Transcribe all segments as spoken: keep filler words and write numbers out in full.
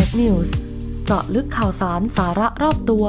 Inside News เจาะลึกข่าวสารสาระรอบตัว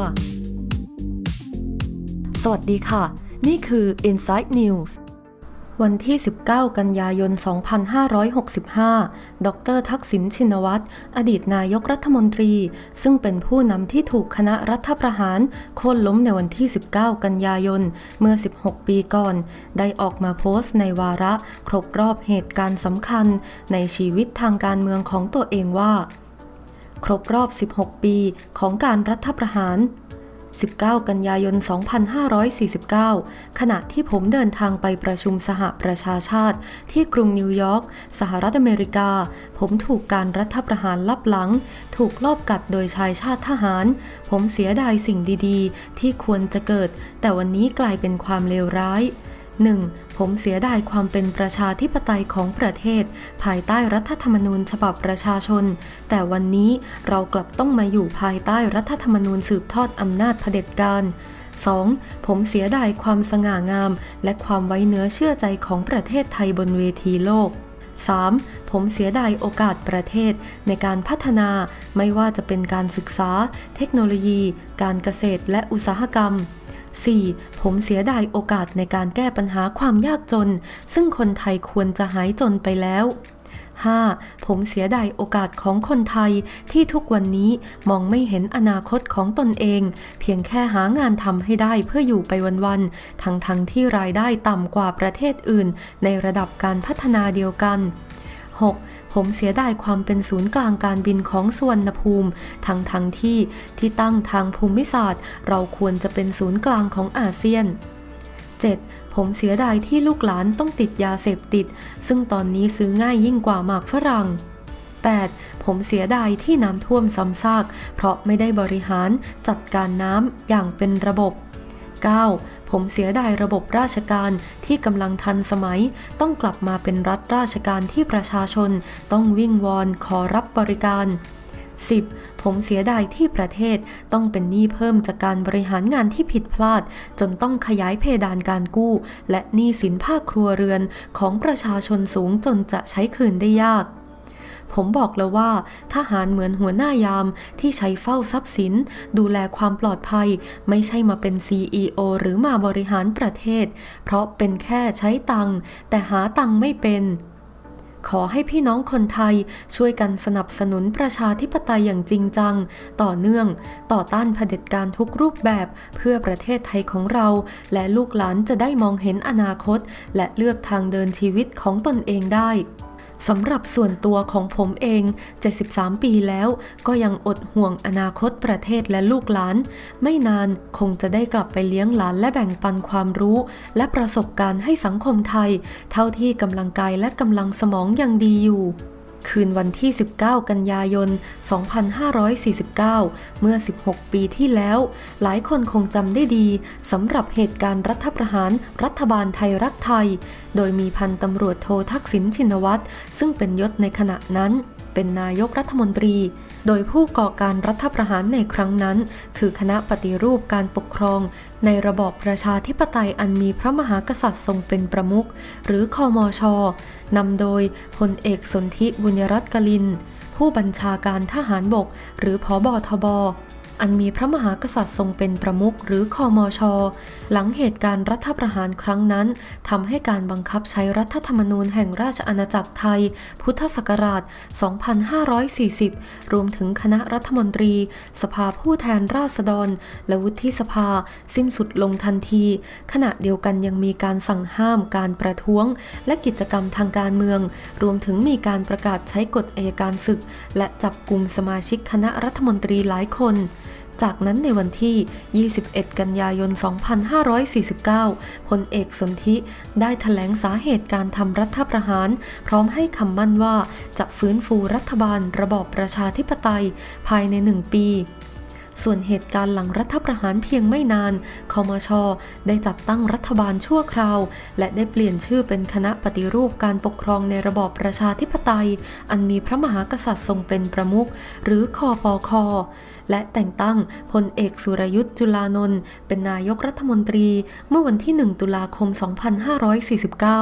สวัสดีค่ะนี่คือ Inside News วันที่สิบเก้ากันยายนสองพันห้าร้อยหกสิบห้าดร.ทักษิณชินวัตรอดีตนายกรัฐมนตรีซึ่งเป็นผู้นำที่ถูกคณะรัฐประหารโค่นล้มในวันที่สิบเก้ากันยายนเมื่อสิบหกปีก่อนได้ออกมาโพสต์ในวาระครบรอบเหตุการณ์สำคัญในชีวิตทางการเมืองของตัวเองว่าครบรอบสิบหกปีของการรัฐประหารสิบเก้ากันยายนสองพันห้าร้อยสี่สิบเก้าขณะที่ผมเดินทางไปประชุมสหประชาชาติที่กรุงนิวยอร์กสหรัฐอเมริกาผมถูกการรัฐประหารลับหลังถูกลอบกัดโดยชายชาติทหารผมเสียดายสิ่งดีๆที่ควรจะเกิดแต่วันนี้กลายเป็นความเลวร้ายหนึ่งผมเสียดายความเป็นประชาธิปไตยของประเทศภายใต้รัฐธรรมนูญฉบับประชาชนแต่วันนี้เรากลับต้องมาอยู่ภายใต้รัฐธรรมนูญสืบทอดอำนาจเผด็จการ สอง. ผมเสียดายความสง่างามและความไว้เนื้อเชื่อใจของประเทศไทยบนเวทีโลก สาม. ผมเสียดายโอกาสประเทศในการพัฒนาไม่ว่าจะเป็นการศึกษาเทคโนโลยีการเกษตรและอุตสาหกรรมสี่. ผมเสียดายโอกาสในการแก้ปัญหาความยากจนซึ่งคนไทยควรจะหายจนไปแล้ว ห้า. ผมเสียดายโอกาสของคนไทยที่ทุกวันนี้มองไม่เห็นอนาคตของตนเองเพียงแค่หางานทำให้ได้เพื่ออยู่ไปวันๆทั้งๆ ท, ที่รายได้ต่ำกว่าประเทศอื่นในระดับการพัฒนาเดียวกันหก. ผมเสียดายความเป็นศูนย์กลางการบินของสุวรรณภูมิทั้งทั้งที่ที่ตั้งทางภูมิศาสตร์เราควรจะเป็นศูนย์กลางของอาเซียน เจ็ด. ผมเสียดายที่ลูกหลานต้องติดยาเสพติดซึ่งตอนนี้ซื้อง่ายยิ่งกว่าหมากฝรั่ง แปด. ผมเสียดายที่น้ำท่วมซ้ำซากเพราะไม่ได้บริหารจัดการน้ำอย่างเป็นระบบ เก้า. ผมเสียดายระบบราชการที่กำลังทันสมัยต้องกลับมาเป็นรัฐราชการที่ประชาชนต้องวิ่งวอนขอรับบริการ สิบ. ผมเสียดายที่ประเทศต้องเป็นหนี้เพิ่มจากการบริหารงานที่ผิดพลาดจนต้องขยายเพดานการกู้และหนี้สินภาคครัวเรือนของประชาชนสูงจนจะใช้คืนได้ยากผมบอกแล้วว่าทหารเหมือนหัวหน้ายามที่ใช้เฝ้าทรัพย์สินดูแลความปลอดภัยไม่ใช่มาเป็น ซี อี โอ หรือมาบริหารประเทศเพราะเป็นแค่ใช้ตังค์แต่หาตังค์ไม่เป็นขอให้พี่น้องคนไทยช่วยกันสนับสนุนประชาธิปไตยอย่างจริงจังต่อเนื่องต่อต้านเผด็จการทุกรูปแบบเพื่อประเทศไทยของเราและลูกหลานจะได้มองเห็นอนาคตและเลือกทางเดินชีวิตของตนเองได้สำหรับส่วนตัวของผมเองเจ็ดสิบสามปีแล้วก็ยังอดห่วงอนาคตประเทศและลูกหลานไม่นานคงจะได้กลับไปเลี้ยงหลานและแบ่งปันความรู้และประสบการณ์ให้สังคมไทยเท่าที่กำลังกายและกำลังสมองยังดีอยู่คืนวันที่สิบเก้ากันยายนสองพันห้าร้อยสี่สิบเก้าเมื่อสิบหกปีที่แล้วหลายคนคงจำได้ดีสำหรับเหตุการณ์รัฐประหารรัฐบาลไทยรักไทยโดยมีพันตำรวจโททักษิณชินวัตรซึ่งเป็นยศในขณะนั้นเป็นนายกรัฐมนตรีโดยผู้ก่อการรัฐประหารในครั้งนั้นคือคณะปฏิรูปการปกครองในระบอบประชาธิปไตยอันมีพระมหากษัตริย์ทรงเป็นประมุขหรือคมช.นำโดยพลเอกสนธิบุญยรัตน์กลินผู้บัญชาการทหารบกหรือผบ.ทบ.อันมีพระมหากษัตริย์ทรงเป็นประมุขหรือคมช.หลังเหตุการณ์รัฐประหารครั้งนั้นทำให้การบังคับใช้รัฐธรรมนูญแห่งราชอาณาจักรไทยพุทธศักราชสองพันห้าร้อยสี่สิบรวมถึงคณะรัฐมนตรีสภาผู้แทนราษฎรและวุฒิสภาสิ้นสุดลงทันทีขณะเดียวกันยังมีการสั่งห้ามการประท้วงและกิจกรรมทางการเมืองรวมถึงมีการประกาศใช้กฎอัยการศึกและจับกุมสมาชิกคณะรัฐมนตรีหลายคนจากนั้นในวันที่ยี่สิบเอ็ดกันยายนสองพันห้าร้อยสี่สิบเก้าพลเอกสนธิได้แถลงสาเหตุการทำรัฐประหารพร้อมให้คำมั่นว่าจะฟื้นฟูรัฐบาลระบอบประชาธิปไตยภายในหนึ่งปีส่วนเหตุการณ์หลังรัฐประหารเพียงไม่นานคมช.ได้จัดตั้งรัฐบาลชั่วคราวและได้เปลี่ยนชื่อเป็นคณะปฏิรูปการปกครองในระบอบประชาธิปไตยอันมีพระมหากษัตริย์ทรงเป็นประมุขหรือคปค.และแต่งตั้งพลเอกสุรยุทธ์จุลานนท์เป็นนายกรัฐมนตรีเมื่อวันที่หนึ่งตุลาคมสองพันห้าร้อยสี่สิบเก้า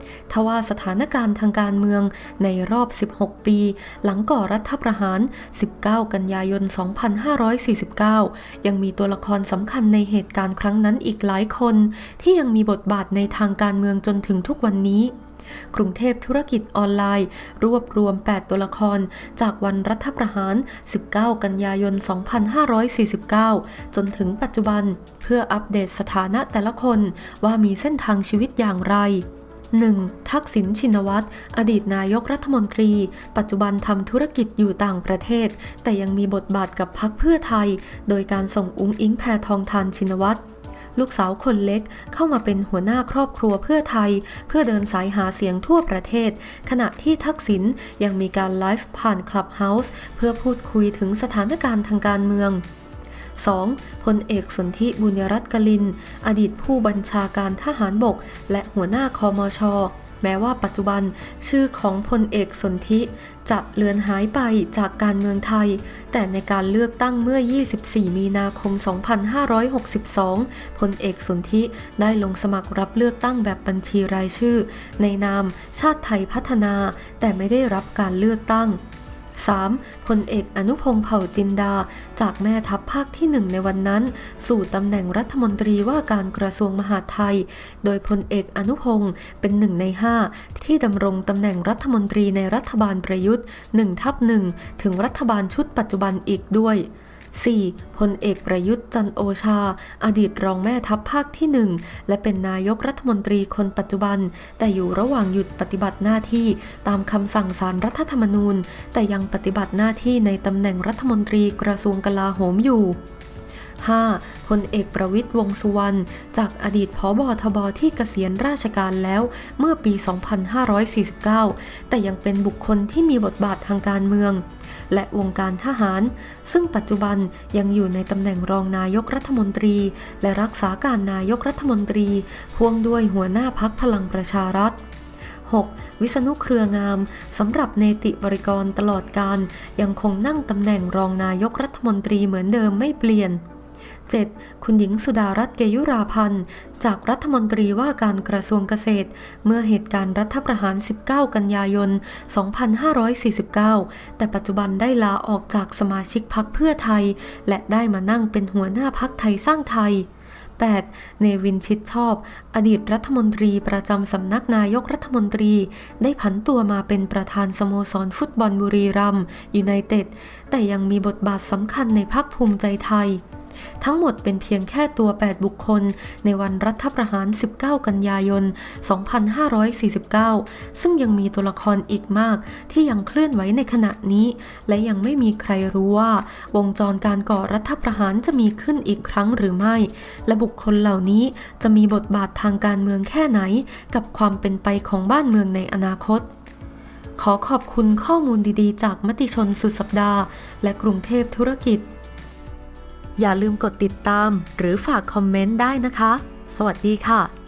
ทว่าสถานการณ์ทางการเมืองในรอบสิบหกปีหลังก่อรัฐประหารสิบเก้ากันยายนสองพันห้าร้อยสี่สิบเก้ายังมีตัวละครสำคัญในเหตุการณ์ครั้งนั้นอีกหลายคนที่ยังมีบทบาทในทางการเมืองจนถึงทุกวันนี้กรุงเทพธุรกิจออนไลน์รวบรวมแปดตัวละครจากวันรัฐประหารสิบเก้ากันยายนสองพันห้าร้อยสี่สิบเก้าจนถึงปัจจุบันเพื่ออัปเดตสถานะแต่ละคนว่ามีเส้นทางชีวิตอย่างไรหนึ่ง. ทักษิณชินวัตรอดีตนายกรัฐมนตรีปัจจุบันทำธุรกิจอยู่ต่างประเทศแต่ยังมีบทบาทกับพรรคเพื่อไทยโดยการส่งอุ๊งอิ๊งแพทองธารชินวัตรลูกสาวคนเล็กเข้ามาเป็นหัวหน้าครอบครัวเพื่อไทยเพื่อเดินสายหาเสียงทั่วประเทศขณะที่ทักษิณยังมีการไลฟ์ผ่านคลับเฮาส์เพื่อพูดคุยถึงสถานการณ์ทางการเมือง สอง. พลเอกสนธิบุญยรัตน์กลินอดีตผู้บัญชาการทหารบกและหัวหน้าคมช.แม้ว่าปัจจุบันชื่อของพลเอกสนธิจะเลือนหายไปจากการเมืองไทยแต่ในการเลือกตั้งเมื่อยี่สิบสี่มีนาคมสองพันห้าร้อยหกสิบสองพลเอกสนธิได้ลงสมัครรับเลือกตั้งแบบบัญชีรายชื่อในนามชาติไทยพัฒนาแต่ไม่ได้รับการเลือกตั้งสาม. พลเอกอนุพงษ์เผ่าจินดาจากแม่ทัพภาคที่หนึ่งในวันนั้นสู่ตำแหน่งรัฐมนตรีว่าการกระทรวงมหาดไทยโดยพลเอกอนุพงษ์เป็นหนึ่งในห้าที่ดำรงตำแหน่งรัฐมนตรีในรัฐบาลประยุทธ์ หนึ่งทับหนึ่ง ถึงรัฐบาลชุดปัจจุบันอีกด้วยสี่. พลเอกประยุทธ์จันทร์โอชาอดีตรองแม่ทัพภาคที่หนึ่งและเป็นนายกรัฐมนตรีคนปัจจุบันแต่อยู่ระหว่างหยุดปฏิบัติหน้าที่ตามคำสั่งศาลรัฐธรรมนูญแต่ยังปฏิบัติหน้าที่ในตำแหน่งรัฐมนตรีกระทรวงกลาโหมอยู่ห้า. พลเอกประวิตรวงษ์สุวรรณจากอดีตผบทบที่เกษียณราชการแล้วเมื่อปีสองพันห้าร้อยสี่สิบเก้าแต่ยังเป็นบุคคลที่มีบทบาททางการเมืองและวงการทหารซึ่งปัจจุบันยังอยู่ในตำแหน่งรองนายกรัฐมนตรีและรักษาการนายกรัฐมนตรีพ่วงด้วยหัวหน้าพรรคพลังประชารัฐหก. วิษณุเครืองามสำหรับเนติบริกรตลอดการยังคงนั่งตำแหน่งรองนายกรัฐมนตรีเหมือนเดิมไม่เปลี่ยนเจ็ด. คุณหญิงสุดารัตน์เกยุราพันธ์จากรัฐมนตรีว่าการกระทรวงเกษตรเมื่อเหตุการณ์รัฐประหารสิบเก้ากันยายนสองพันห้าร้อยสี่สิบเก้าแต่ปัจจุบันได้ลาออกจากสมาชิกพรรคเพื่อไทยและได้มานั่งเป็นหัวหน้าพรรคไทยสร้างไทยแปด. เนวินชิดชอบอดีตรัฐมนตรีประจำสำนักนายกรัฐมนตรีได้ผันตัวมาเป็นประธานสโมสรฟุตบอลบุรีรัมย์ยูไนเต็ดแต่ยังมีบทบาทสำคัญในพรรคภูมิใจไทยทั้งหมดเป็นเพียงแค่ตัวแปดบุคคลในวันรัฐประหารสิบเก้ากันยายนสองพันห้าร้อยสี่สิบเก้าซึ่งยังมีตัวละครอีกมากที่ยังเคลื่อนไหวในขณะนี้และยังไม่มีใครรู้ว่าวงจรการก่อรัฐประหารจะมีขึ้นอีกครั้งหรือไม่และบุคคลเหล่านี้จะมีบทบาททางการเมืองแค่ไหนกับความเป็นไปของบ้านเมืองในอนาคตขอขอบคุณข้อมูลดีๆจากมติชนสุดสัปดาห์และกรุงเทพธุรกิจอย่าลืมกดติดตามหรือฝากคอมเมนต์ได้นะคะสวัสดีค่ะ